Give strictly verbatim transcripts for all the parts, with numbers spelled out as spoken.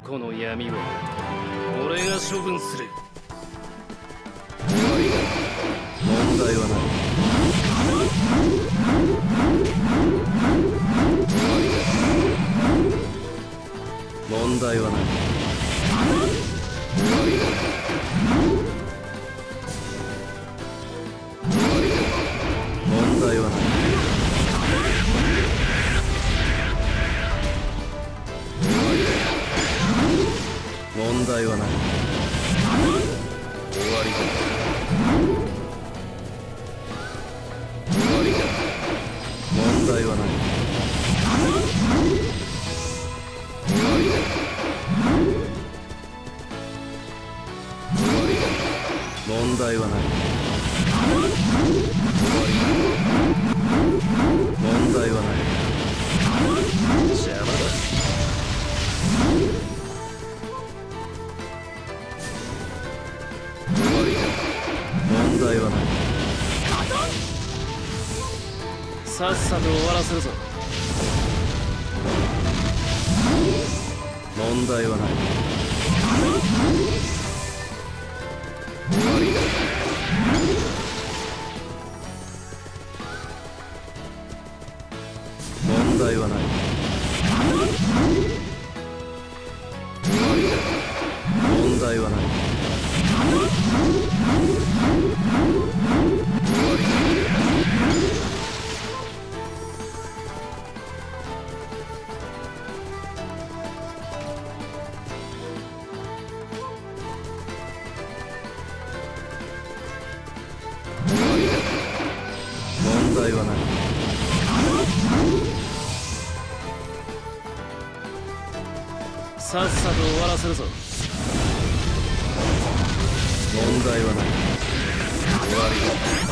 この闇を俺が処分する。 問題はない。問題はない。問題はない。問題はない。終わりだ。終わりだ。問題はない。終わりだ。終わりだ。問題はない。終わりだ。問題はない。邪魔だ。問題はない。 さっさと終わらせるぞ。 問題はない。終わりだ。問題はない。終わりだ。問題はない。問題はない。 さっさと終わらせるぞ。 問題はない。終わりだ。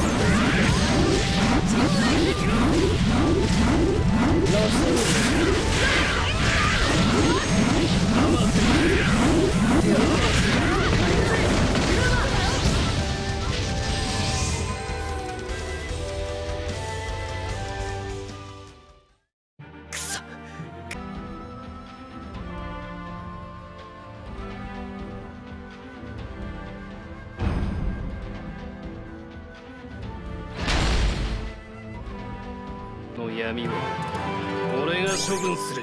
の闇を俺が処分する。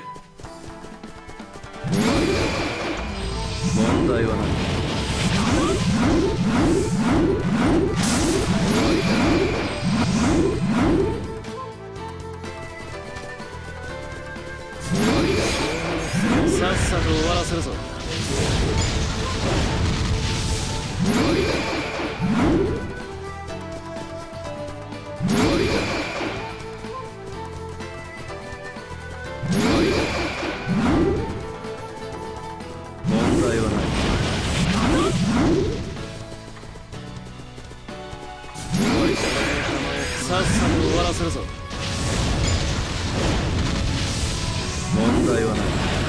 問題はない。 さっさと終わらせるぞ。 問題はない。 さっさと終わらせるぞ。 問題はない。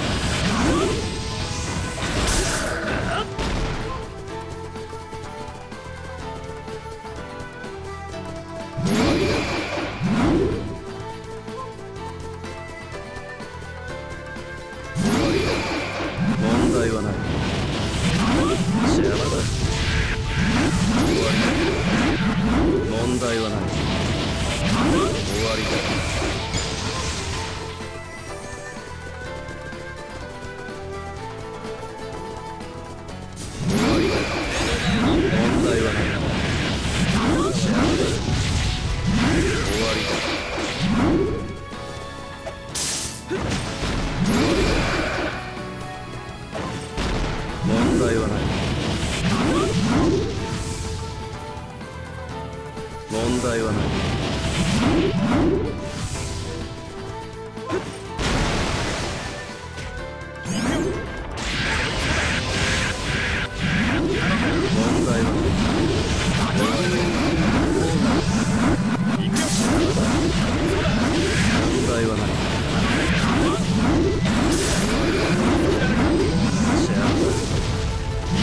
問題はない。邪魔だ。終わりだ。問題はない。終わりだ。問題はない。邪魔だ。終わりだ。問題はない。問題はない。問題はない。問題はない。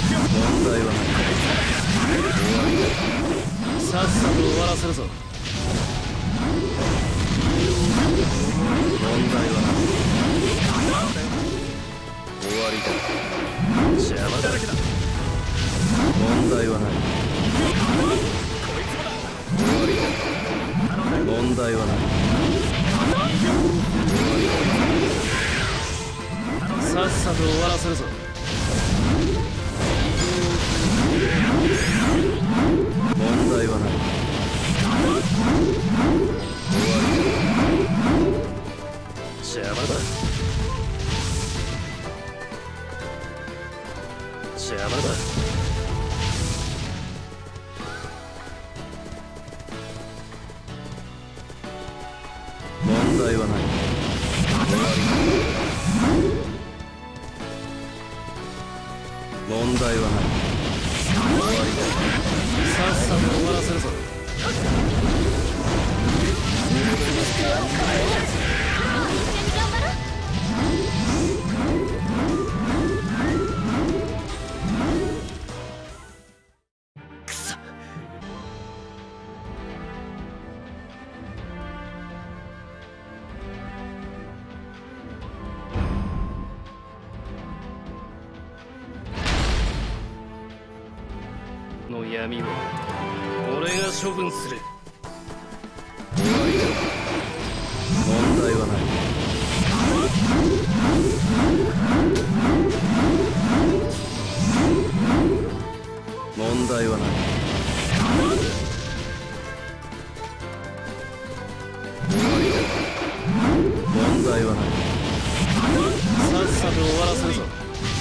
問題はない。 さっさと終わらせるぞ。 だ。邪魔だ。問題はない。終わりだ。問題はない。 さっさと終わらせるぞ。 問題はない。終わりだ。邪魔だ。邪魔だ。問題はない。終わりだ。問題はない。終わりだ。 さっさと終わらせるぞ。 くそ。 の闇を俺が処分する。 終わりだ。問題はない。問題はない。終わりだ。問題はない。 さっさと終わらせるぞ。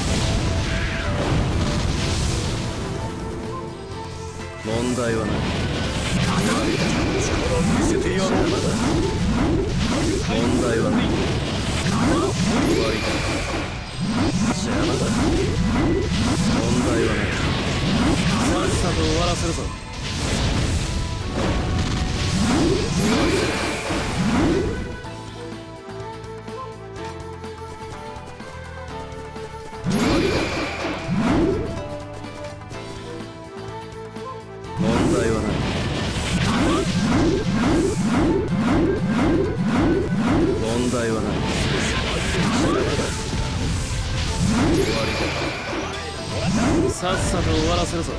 問題はない。力を見せてやろう。問題はない。終わりだ。邪魔だ。問題はない。 さっさと終わらせるぞ。 終わりだ。終わりだ。問題はない。問題はない。邪魔だ。終わりだ。 さっさと終わらせるぞ。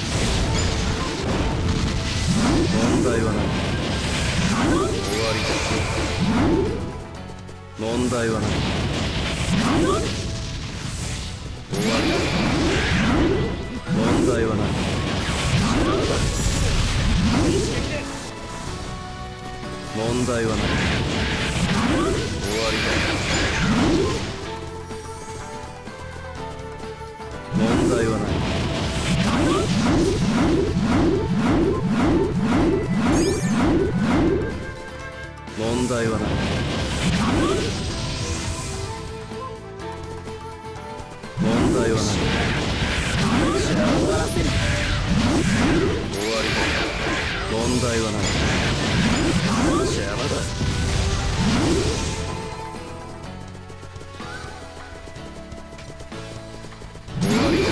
問題はない。終わりだ。問題はない。終わりだ。問題はない。問題はない。終わりだ。問題はない。問題はない。問題はない。終わりだ。問題はない。邪魔だ。終わりだ。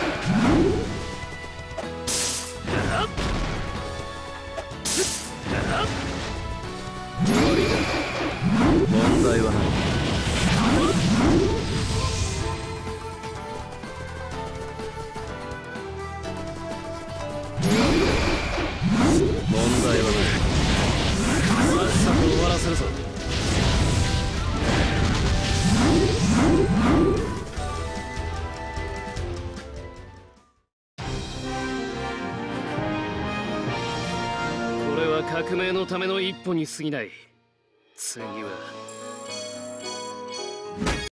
終わりだ。問題はない。問題はない。 さっさと終わらせるぞ。これは革命のための一歩に過ぎない。次は